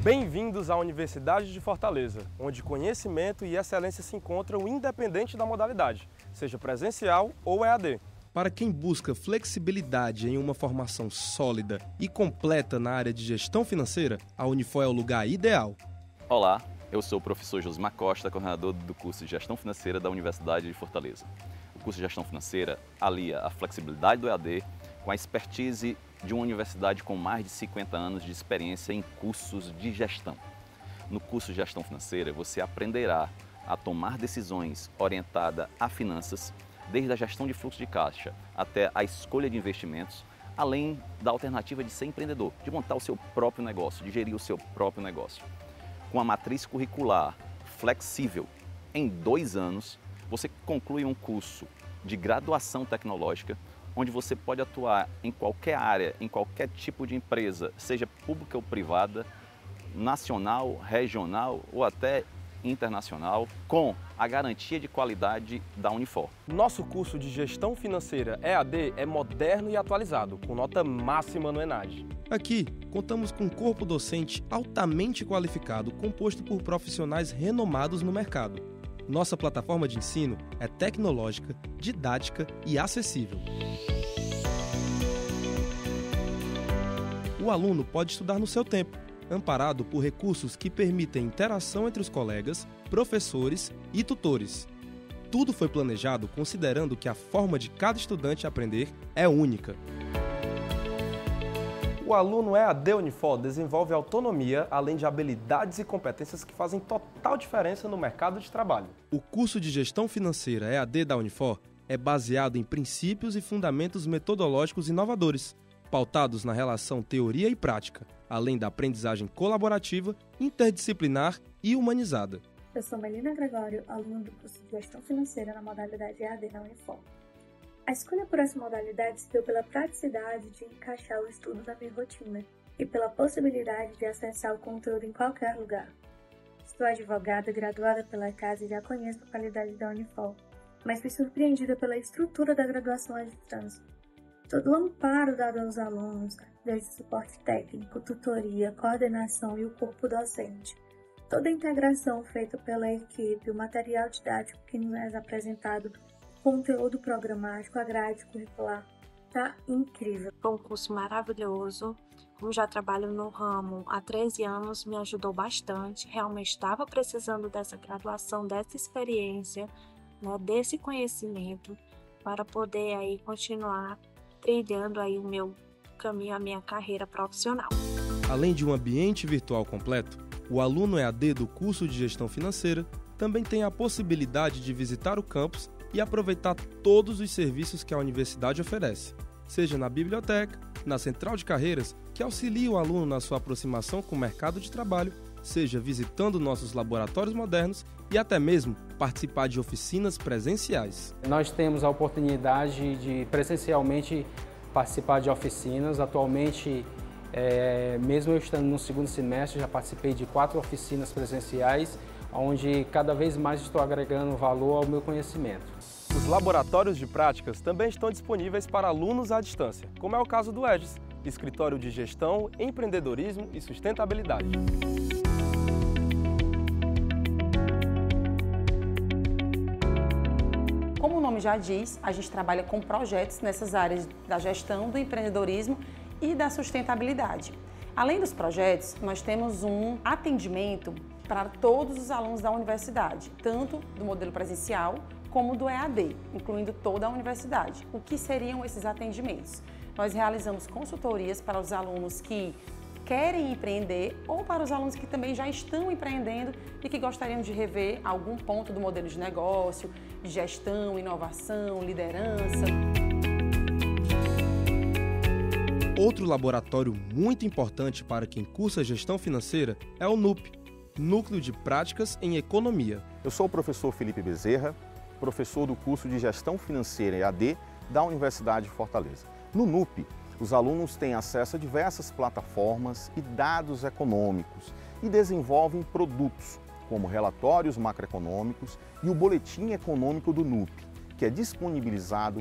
Bem-vindos à Universidade de Fortaleza, onde conhecimento e excelência se encontram independente da modalidade, seja presencial ou EAD. Para quem busca flexibilidade em uma formação sólida e completa na área de gestão financeira, a Unifor é o lugar ideal. Olá, eu sou o professor Josmar Costa, coordenador do curso de Gestão Financeira da Universidade de Fortaleza. O curso de Gestão Financeira alia a flexibilidade do EAD com a expertise de uma universidade com mais de 50 anos de experiência em cursos de gestão. No curso de Gestão Financeira, você aprenderá a tomar decisões orientadas a finanças, desde a gestão de fluxo de caixa até a escolha de investimentos, além da alternativa de ser empreendedor, de montar o seu próprio negócio, de gerir o seu próprio negócio. Com a matriz curricular flexível, em 2 anos, você conclui um curso de graduação tecnológica, onde você pode atuar em qualquer área, em qualquer tipo de empresa, seja pública ou privada, nacional, regional ou até internacional, com a garantia de qualidade da Unifor. Nosso curso de Gestão Financeira EAD é moderno e atualizado, com nota máxima no ENAD. Aqui, contamos com um corpo docente altamente qualificado, composto por profissionais renomados no mercado. Nossa plataforma de ensino é tecnológica, didática e acessível. O aluno pode estudar no seu tempo, amparado por recursos que permitem interação entre os colegas, professores e tutores. Tudo foi planejado considerando que a forma de cada estudante aprender é única. O aluno EAD Unifor desenvolve autonomia, além de habilidades e competências que fazem total diferença no mercado de trabalho. O curso de Gestão Financeira EAD da Unifor é baseado em princípios e fundamentos metodológicos inovadores, pautados na relação teoria e prática, além da aprendizagem colaborativa, interdisciplinar e humanizada. Eu sou Melina Gregório, aluna do curso de Gestão Financeira na modalidade EAD na Unifor. A escolha por essa modalidade se deu pela praticidade de encaixar o estudo na minha rotina e pela possibilidade de acessar o conteúdo em qualquer lugar. Sou advogada graduada pela casa e já conheço a qualidade da Unifor, mas fui surpreendida pela estrutura da graduação à distância. Todo o amparo dado aos alunos, desde suporte técnico, tutoria, coordenação e o corpo docente. Toda a integração feita pela equipe, o material didático que nos é apresentado, conteúdo programático, a grade curricular, tá incrível. Foi um curso maravilhoso. Como já trabalho no ramo há 13 anos, me ajudou bastante. Realmente estava precisando dessa graduação, dessa experiência, né, desse conhecimento, para poder aí continuar trilhando aí o meu caminho, a minha carreira profissional. Além de um ambiente virtual completo, o aluno EAD do curso de Gestão Financeira também tem a possibilidade de visitar o campus e aproveitar todos os serviços que a universidade oferece, seja na biblioteca, na central de carreiras, que auxilia o aluno na sua aproximação com o mercado de trabalho, seja visitando nossos laboratórios modernos e até mesmo participar de oficinas presenciais. Nós temos a oportunidade de presencialmente participar de oficinas. Atualmente, mesmo eu estando no 2º semestre, já participei de 4 oficinas presenciais, onde cada vez mais estou agregando valor ao meu conhecimento. Os laboratórios de práticas também estão disponíveis para alunos à distância, como é o caso do EGES, Escritório de Gestão, Empreendedorismo e Sustentabilidade. Como o nome já diz, a gente trabalha com projetos nessas áreas da gestão, do empreendedorismo e da sustentabilidade. Além dos projetos, nós temos um atendimento para todos os alunos da universidade, tanto do modelo presencial como do EAD, incluindo toda a universidade. O que seriam esses atendimentos? Nós realizamos consultorias para os alunos que querem empreender ou para os alunos que também já estão empreendendo e que gostariam de rever algum ponto do modelo de negócio, de gestão, inovação, liderança. Outro laboratório muito importante para quem cursa Gestão Financeira é o NUP, Núcleo de Práticas em Economia. Eu sou o professor Felipe Bezerra, professor do curso de Gestão Financeira EAD da Universidade de Fortaleza. No NUP, os alunos têm acesso a diversas plataformas e dados econômicos e desenvolvem produtos, como relatórios macroeconômicos e o Boletim Econômico do NUP, que é disponibilizado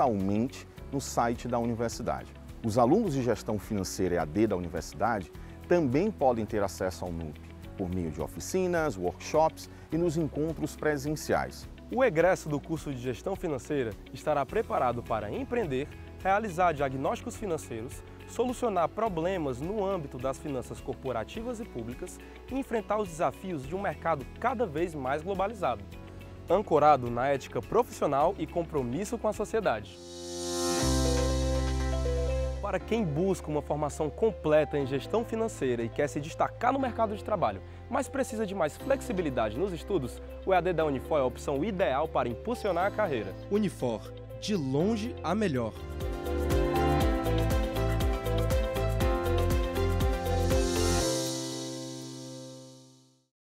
mensalmente no site da universidade. Os alunos de Gestão Financeira EAD da universidade também podem ter acesso ao NUP por meio de oficinas, workshops e nos encontros presenciais. O egresso do curso de Gestão Financeira estará preparado para empreender, realizar diagnósticos financeiros, solucionar problemas no âmbito das finanças corporativas e públicas e enfrentar os desafios de um mercado cada vez mais globalizado, ancorado na ética profissional e compromisso com a sociedade. Para quem busca uma formação completa em gestão financeira e quer se destacar no mercado de trabalho, mas precisa de mais flexibilidade nos estudos, o EAD da Unifor é a opção ideal para impulsionar a carreira. Unifor, de longe a melhor.